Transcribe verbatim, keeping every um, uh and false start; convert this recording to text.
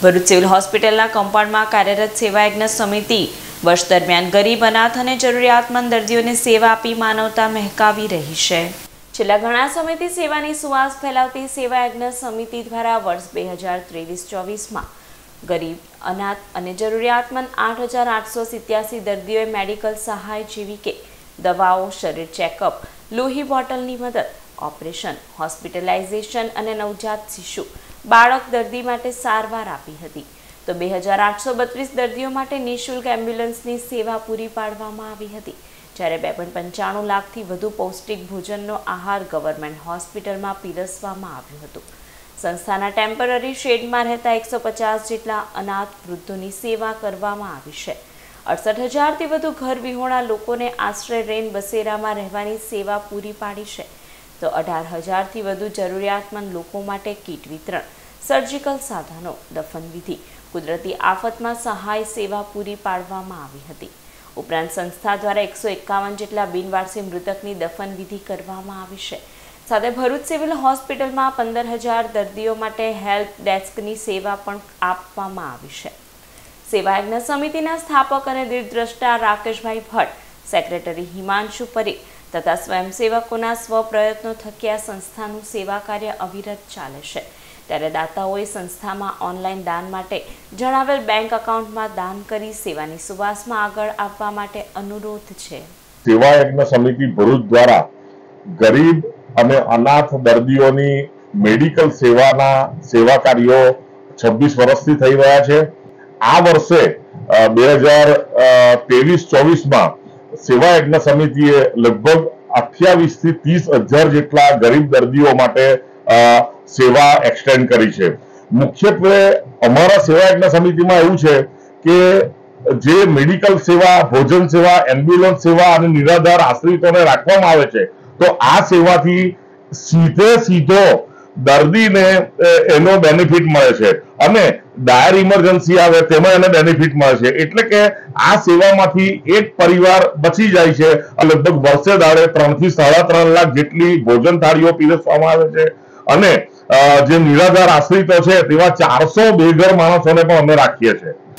Bharuch civil હોસ્પિટલના કમ્પાઉન્ડમાં કાર્યરત સેવા યજ્ઞ સમિતિ વર્ષ દરમિયાન ગરીબ અનાથ અને જરૂરિયાતમંદ દર્દીઓને સેવા આપી માનવતા મહેકાવી રહી છે। છેલ્લા ઘણા સમયથી સેવાની સુવાસ ફેલાવતી સેવા યજ્ઞ સમિતિ દ્વારા વર્ષ બે હજાર ત્રેવીસ ચોવીસમાં ગરીબ અનાથ અને જરૂરિયાતમંદ આઠ હજાર આઠસો સિત્યાસી દર્દીઓએ મેડિકલ સહાય જેવી કે દવાઓ, શરીર ચેકઅપ, લોહી બોટલની મદદ, ઓપરેશન, હોસ્પિટલાઇઝેશન અને નવજાત શિશુ બાળક દર્દી માટે સારવાર આપી હતી। તો બે હજાર આઠસો બત્રીસ દર્દીઓ માટે નિઃશુલ્ક એમ્બ્યુલન્સની સેવા પૂરી પાડવામાં આવી હતી, જ્યારે બે પોઈન્ટ પંચાણું લાખથી વધુ પૌષ્ટિક ભોજનનો આહાર ગવર્મેન્ટ હોસ્પિટલમાં પીરસવામાં આવ્યું હતું। સંસ્થાના ટેમ્પરરી શેડમાં રહેતા એકસો પચાસ જેટલા અનાથ વૃદ્ધોની સેવા કરવામાં આવી છે। અડસઠ હજારથી વધુ ઘર વિહોણા લોકોને આશ્રય રેન બસેરામાં રહેવાની સેવા પૂરી પાડી છે। તો અઢાર હજારથી વધુ જરૂરિયાતમંદ લોકો માટે કીટ વિતરણ, સર્જિકલ સાધનો, દફન વિધિ, કુદરતી આફતમાં સહાય સેવા પૂરી પાડવામાં આવી હતી। ઉપરાંત સંસ્થા દ્વારા એકસો એકાવન જેટલા બિનવારસી મૃતકની દફન વિધિ કરવામાં આવી છે। સાથે ભરૂચ સિવિલ હોસ્પિટલમાં પંદર હજાર દર્દીઓ માટે હેલ્પ ડેસ્કની સેવા પણ આપવામાં આવી છે। સેવા યજ્ઞ સમિતિના સ્થાપક અને દીર્ઘદ્રષ્ટા રાકેશભાઈ ભટ્ટ, સેક્રેટરી હિમાંશુ પરીખ તથા સ્વયંસેવકોના સ્વપ્રયત્નો થકી આ સંસ્થાનું સેવા કાર્ય અવિરત ચાલે છે। ત્યારે દાતાઓએ સંસ્થામાં ઓનલાઈન દાન માટે જણાવેલ બેંક એકાઉન્ટમાં દાન કરી સેવાની સુવાસમાં આગળ આવવા માટે અનુરોધ છે। સેવા યજ્ઞ સમિતિ ભરૂચ દ્વારા ગરીબ અને અનાથ દર્દીઓની મેડિકલ સેવાના સેવા કાર્યો છવ્વીસ વર્ષથી થઈ રહ્યા છે। આ વર્ષે બે હજાર ત્રેવીસ ચોવીસમાં સેવા યજ્ઞ સમિતિએ લગભગ અઠ્યાવીસ થી ત્રીસ હજાર જેટલા ગરીબ દર્દીઓ માટે સેવા એક્સટેન્ડ કરી છે। મુખ્યત્વે અમારા સેવા યજ્ઞ સમિતિમાં એવું છે કે જે મેડિકલ સેવા, ભોજન સેવા, એમ્બ્યુલન્સ સેવા અને નિરાધાર આશ્રિતોને રાખવામાં આવે છે, તો આ સેવાથી સીધે સીધો દર્દીને એનો બેનિફિટ મળે છે અને ડાયર ઇમરજન્સી આવે તેમાં એને બેનિફિટ મળે છે। એટલે કે આ સેવામાંથી એક પરિવાર બચી જાય છે। લગભગ વર્ષે દાડે ત્રણ થી સાડા ત્રણ લાખ જેટલી ભોજન થાળીઓ પીરસવામાં આવે છે અને જે નિરાધાર આશ્રિતો છે તેવા ચારસો બેઘર માણસોને પણ અમે રાખીએ છીએ।